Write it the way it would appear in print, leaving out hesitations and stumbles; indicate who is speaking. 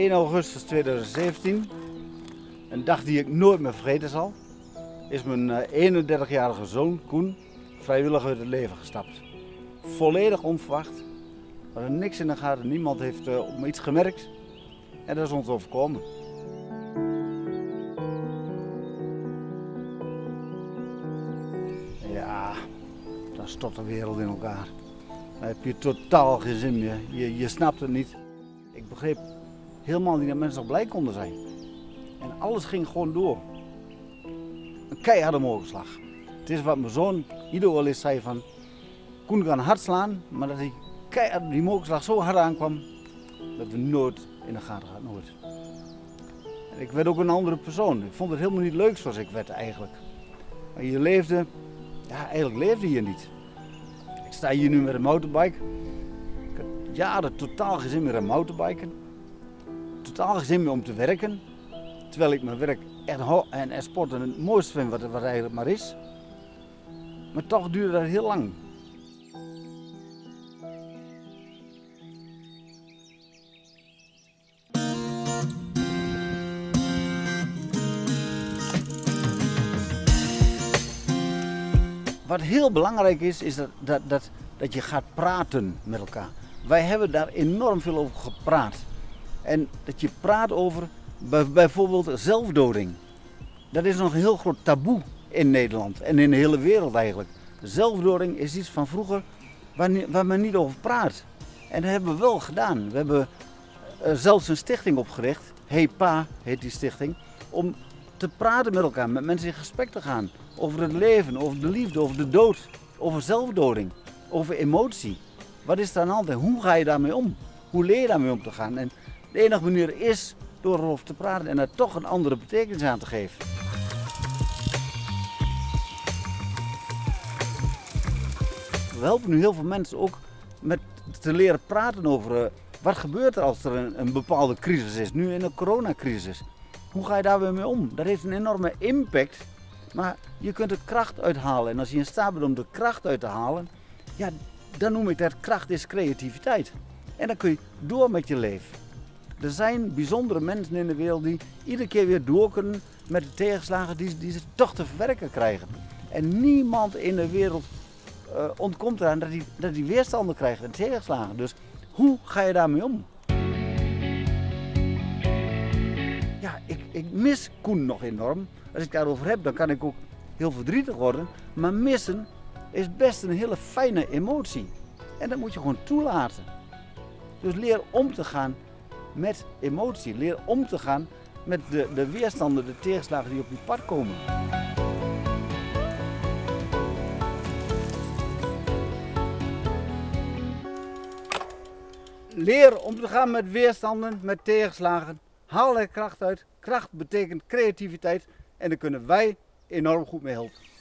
Speaker 1: 1 augustus 2017, een dag die ik nooit meer vergeten zal, is mijn 31-jarige zoon Koen vrijwillig uit het leven gestapt. Volledig onverwacht. We hadden niks in de gaten, niemand heeft op me iets gemerkt en dat is ons overkomen. Ja, dan stort de wereld in elkaar. Dan heb je totaal geen zin meer, je snapt het niet. Ik begreep helemaal niet dat mensen nog blij konden zijn. En alles ging gewoon door. Een keiharde mokerslag. Het is wat mijn zoon Ido wel eens zei van, Koen kan hard slaan, maar dat die mokerslag zo hard aankwam, dat we nooit in de gaten hadden, nooit. En ik werd ook een andere persoon. Ik vond het helemaal niet leuk zoals ik werd eigenlijk. Maar je leefde, ja eigenlijk leefde je niet. Ik sta hier nu met een motorbike. Ik had jaren totaal geen zin meer aan motorbiken. Totaal geen zin meer om te werken. Terwijl ik mijn werk en sporten het mooiste vind wat er eigenlijk maar is. Maar toch duurde dat heel lang. Wat heel belangrijk is dat je gaat praten met elkaar. Wij hebben daar enorm veel over gepraat. En dat je praat over bijvoorbeeld zelfdoding. Dat is nog een heel groot taboe in Nederland en in de hele wereld eigenlijk. Zelfdoding is iets van vroeger waar men niet over praat. En dat hebben we wel gedaan. We hebben zelfs een stichting opgericht, Hey Pa heet die stichting, om te praten met elkaar, met mensen in gesprek te gaan. Over het leven, over de liefde, over de dood, over zelfdoding, over emotie. Wat is er aan de hand en hoe ga je daarmee om? Hoe leer je daarmee om te gaan? En de enige manier is door erover te praten en er toch een andere betekenis aan te geven. We helpen nu heel veel mensen ook met te leren praten over wat gebeurt er als er een bepaalde crisis is, nu in de coronacrisis. Hoe ga je daar weer mee om? Dat heeft een enorme impact, maar je kunt er kracht uithalen. En als je in staat bent om de kracht uit te halen, ja, dan noem ik dat kracht is creativiteit. En dan kun je door met je leven. Er zijn bijzondere mensen in de wereld die iedere keer weer door kunnen met de tegenslagen die ze toch te verwerken krijgen. En niemand in de wereld ontkomt eraan dat die weerstanden krijgt en tegenslagen. Dus hoe ga je daarmee om? Ja, ik mis Koen nog enorm. Als ik daarover heb, dan kan ik ook heel verdrietig worden. Maar missen is best een hele fijne emotie. En dat moet je gewoon toelaten. Dus leer om te gaan met emotie. Leer om te gaan met de weerstanden, de tegenslagen die op je pad komen. Leer om te gaan met weerstanden, met tegenslagen. Haal er kracht uit. Kracht betekent creativiteit en daar kunnen wij enorm goed mee helpen.